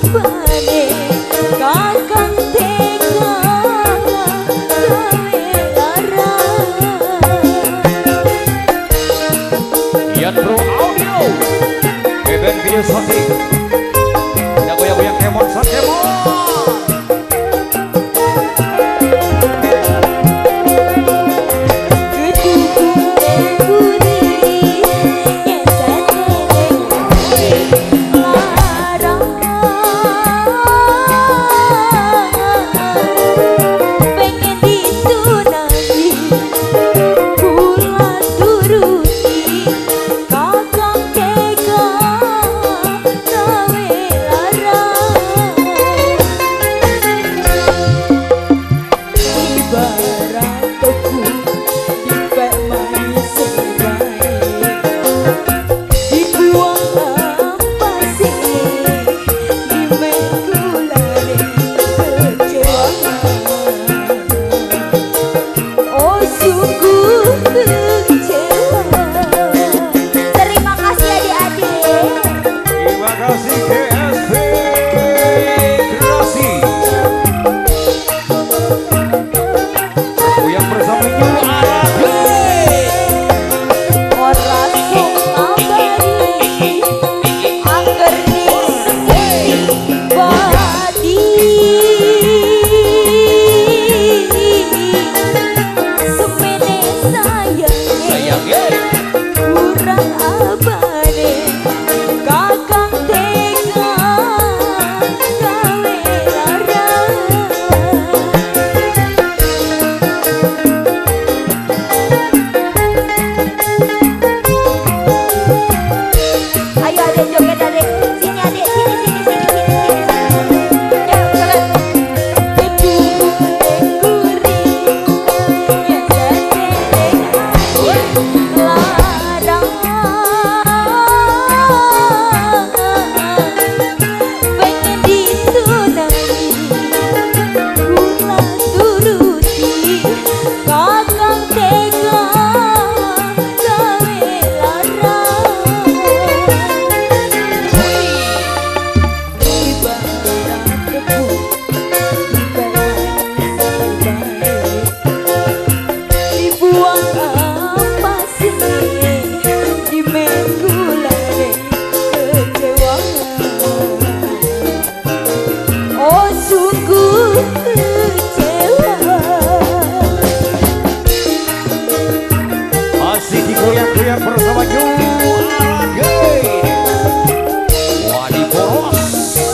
abane kakang tega gawe lara. Ian Bro Audio Beben video shooting. Tidak goyang-goyang kemon san kemon. Terima kasih adik-adik. Terima kasih GSP Generasi. Yang bersama New ALADDIN. Ora sok ngabari angger disengiti badi. Semene sayangnya kurang abane kakang tega gawe lara. Ayo adek joget adek, sini adek, sini sini sini sini sini. Yuk joget. Kedumu tengguri, ya setereng larang. Pengen ditunangi, kula turuti kakang tega gawe lara. Ibarat debu dibuang ampase dimengkulane kecewa. Oh sungguh kecewa. Masih digoyang-goyang bersama New ALADDIN. Wadi Boros.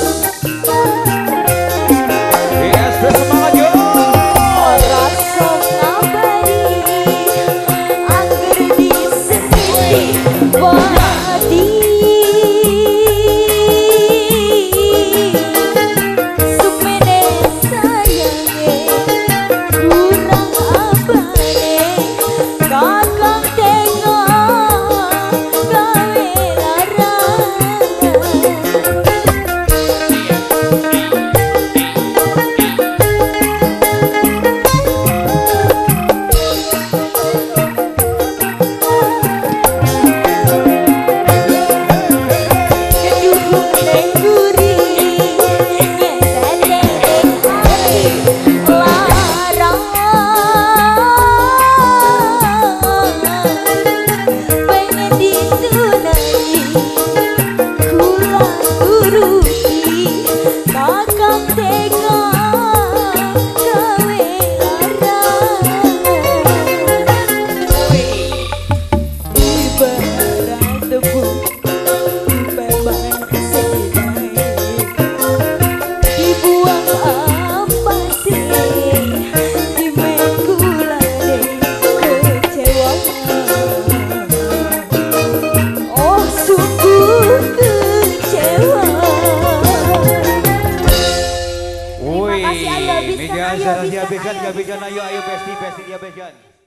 GSP semangat yo. Ora sok ngabari angger disengiti badi. Semene sayange kurang abane kakang tega gawe lara. Kedumu tengguri, ya setereng larang. Pengen ditunangi, kula turuti kakang tega gawe lara. Ibarat debu memang sedai dibuang ampase dimengkulane kecewa. Oh sungguh kecewa. Terima kasih, ayo habiskan, ayo habiskan, ayo. Ayo besti dihabiskan.